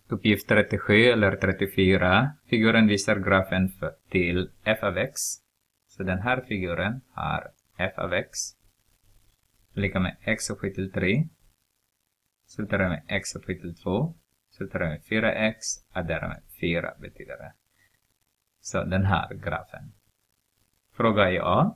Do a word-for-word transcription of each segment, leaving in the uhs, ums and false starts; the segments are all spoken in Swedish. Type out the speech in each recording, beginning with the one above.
Uppgift trettiosju eller trettiofyra. Figuren visar grafen för, till f av x. Så den här figuren har f av x lika med x upphöjt till tre. Slutar det med x upphöjt till två. Slutar det med fyra x. Adderar med fyra betyder det. Så den här grafen. Fråga i A.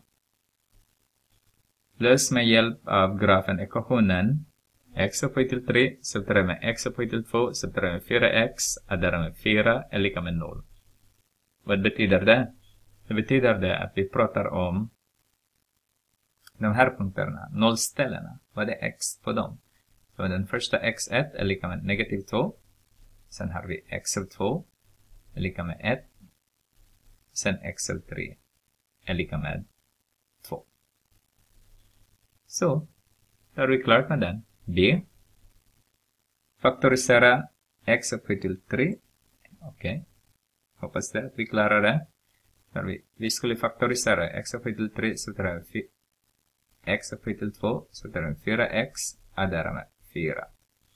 Lös med hjälp av grafen ekvationen x upphöjt till tre, subtraherar med x upphöjt till två, subtraherar med fyra x, adderar med fyra är lika med noll. Vad betyder det? Det betyder det att vi pratar om de här punkterna, nollställena. Vad är x på dem? Så den första x ett är lika med negativ två. Sen har vi x två är lika med ett. Sen x tre är lika med två. Så, då är vi klart med den. B. Faktorisera x upphöjt till tre. Okej. Okay. Hoppas det att vi klarar det. Vi, vi skulle faktorisera x upphöjt till tre, så tar vi x upphöjt till två, så tar vi fyra x, addera med fyra.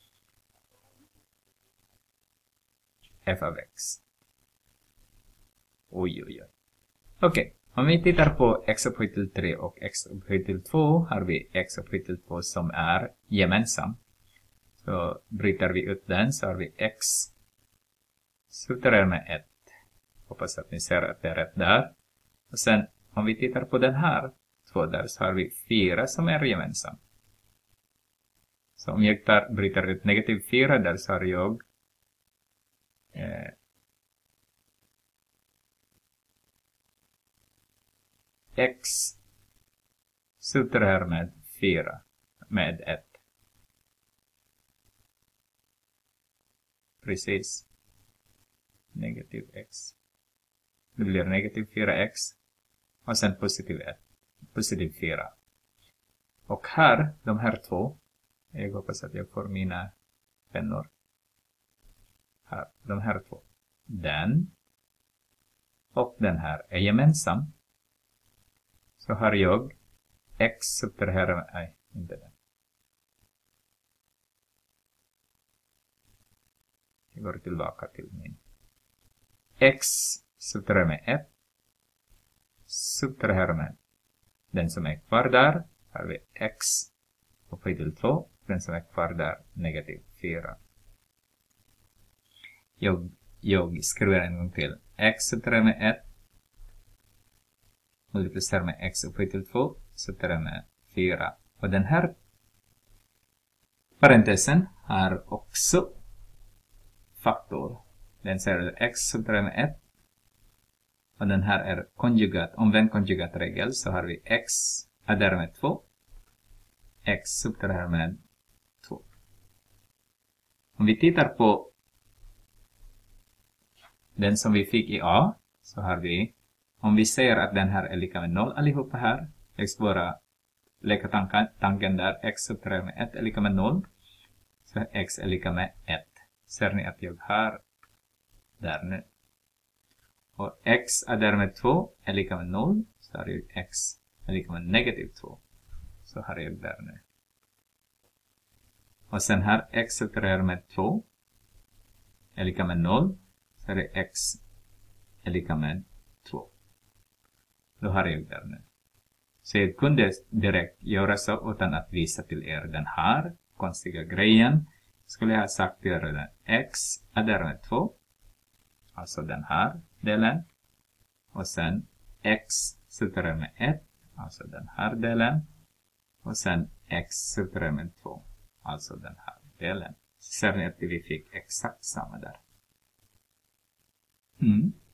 F av x. Oj, oj, oj. Okej. Okay. Om vi tittar på x upphöjt till tre och x upphöjt till två har vi x upphöjt till två som är gemensam. Så bryter vi ut den så har vi x subtraherar med ett. Hoppas att ni ser att det är rätt där. Och sen om vi tittar på den här två där så har vi fyra som är gemensam. Så om jag tar, bryter ut negativ fyra där så har jag eh, x subtraherar med fyra med ett. Precis. Negativ x. Det blir negativ fyra x. Och sen positiv ett. Positiv fyra. Och här, de här två. Jag hoppas att jag får mina pennor. Här, de här två. Den. Och den här är gemensam. Så har jag x subtraherar med, nej, inte den. Jag går tillbaka till min. X subtraherar med ett. Subtraherar med den som är kvar där. Har vi x upphöjt till två. Den som är kvar där, negativ fyra. Jag, jag skriver en gång till. X subtraherar med ett. Multiplicerar med x upphöjt till två. Subtraherar med fyra. Och den här parentesen har också faktor. Den säger x subtraherar med ett. Och den här är konjugat, omvänd konjugatregel. Så har vi x adderar med två. X subtraherar med två. Om vi tittar på den som vi fick i A. Så har vi, om vi säger att den här är lika med noll allihopa här. Jag ska bara leka tanken, tanken där. X subtraherar med ett är lika med noll. Så x är lika med ett. Ser ni att jag har där nu. Och x adderar med två är lika med noll. Så har jag x är lika med negativ två. Så har jag där nu. Och sen här x subtraherar med två är lika med noll. Så har jag x är lika med två. Då har jag där nu. Så jag kunde direkt göra så utan att visa till er den här konstiga grejen. Skulle jag ha sagt till er den x adderar med två. Alltså den här delen. Och sen x subtraherar med ett. Alltså den här delen. Och sen x subtraherar med två. Alltså den här delen. Ser ni att vi fick exakt samma där. Mm.